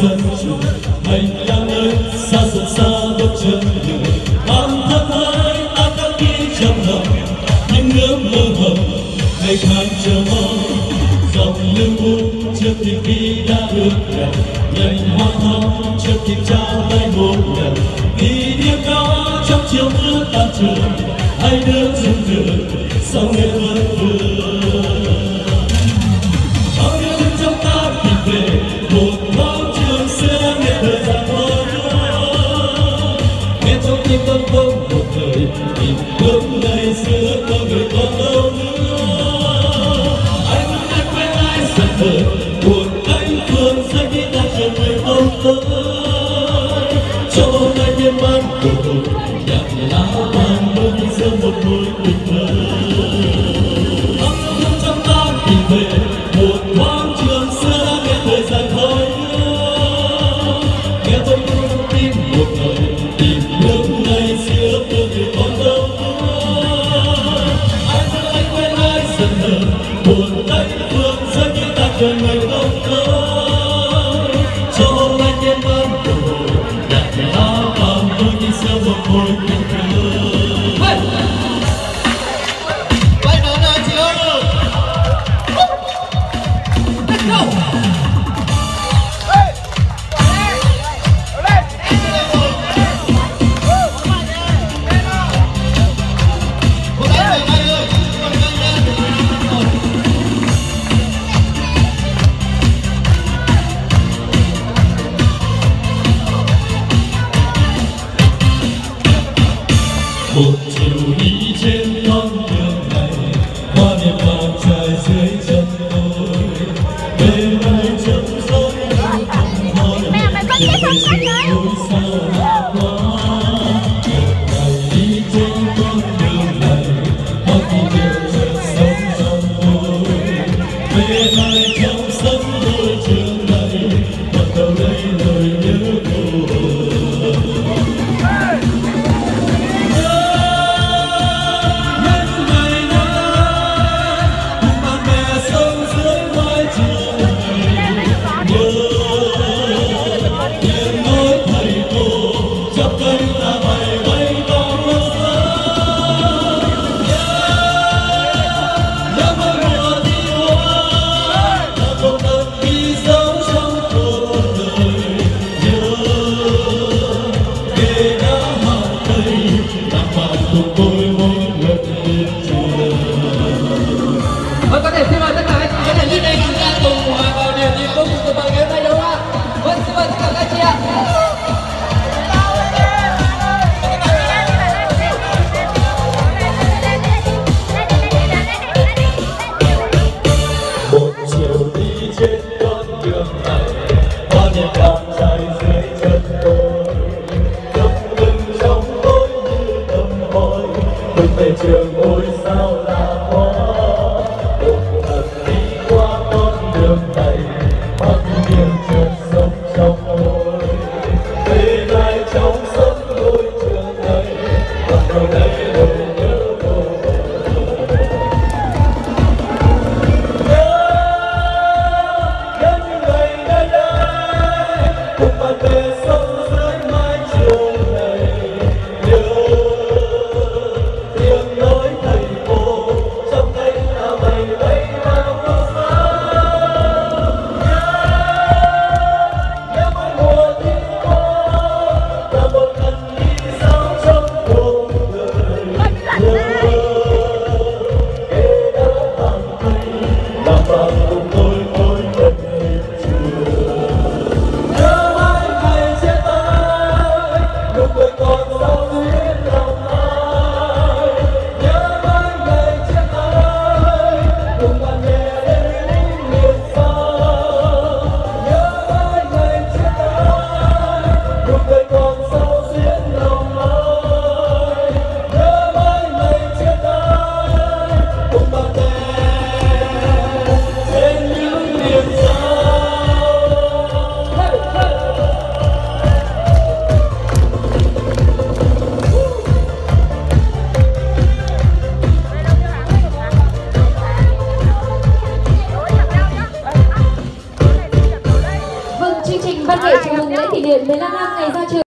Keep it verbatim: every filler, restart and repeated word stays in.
sân trường hành lang nơi xa dần xa bước chân người mang thân hai ta khắc ghi trong lòng những ước mơ hồng ngày tháng chờ mong dòng lưng buông trước tình khi đã ước hẹn nhành hoa thắm trước kịp trao tay một lần vì niềm đó trong chiều mưa tan trường hai đứa dừng đường sau ngày vẫn vương bao nhiêu đêm trong ta tìm về một thoáng trường xưa đã nghe thời gian thôi nghe trong tim tâm không một thời tìm bước ngày xưa có người còn đâu nữa anh đã quên ai giận hờn buồn anh phương rơi khi ta chờ người không tới cho hôm nay miên man cuộc đời nhạc lá vàng mơ khi giữa một môi tình thơ bao nhiêu năm trong ta tìm về một thoáng trường xưa đã nghe thời gian thôi nghe tôi trong tim một lời tìm hướng ngày xưa có người còn đâu ai sẽ anh quên ai giận hờn buồn anh phương rơi khi ta chờ người không tới cho hôm nay miên man cuộc đời nhạc lá vàng mơ khi giữa một môi tình thơ. Quay nó nào chị ơi. Let's go. Một chiều đi trên con đường này hoa niệm vàng trải dưới chân tôi về nơi trống rỗng không hỏi tìm về trường ngôi sao lạ quá một ngày đi trên con đường này hoa kỷ niệm chợt sống trong tôi về lại trong sân ngôi trường này bắt đầu đây lời nhớ cô. Vâng, có thể xin mời tất cả các chị có thể lên đây chúng ta cùng hòa vào niềm tin vô cùng của bạn ngày hôm nay đúng không ạ? Vâng, xin mời tất cả các chị ạ. Một chiều đi trên con đường này hoa niệm vàng trải dưới chân tôi ngập ngừng trong tôi như tâm hồn bước về trường ngôi sao lạ quá một lần đi qua con đường này bao kỷ niệm chợt sống trong tôi về lại trong sân ngôi trường này bắt đầu đây lời nhớ cô. Cùng bạn bè sống dưới mái trường này nhớ tiếng nói thầy cô trong cánh áo bay bay vào mưa xa nhớ nhớ mỗi mùa thi hoa là một lần đi sao trong cuộc đời nhớ ghế đá hàng cây làm bạn cùng tôi mỗi lần đến trường. Nhớ mãi ngày chia tay, nụ cười còn sao duyên lòng ai. Nhớ mãi ngày chia tay, cùng bạn bè đến những miền xa. Nhớ mãi ngày chia tay, nụ cười còn sao duyên lòng ai. Nhớ mãi ngày chia tay, cùng bạn bè đến những miền xa. Vâng, chương trình văn nghệ kỷ niệm mười lăm năm ngày ra trường.